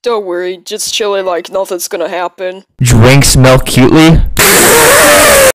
Don't worry, just chilling like nothing's gonna happen. Drink smell cutely?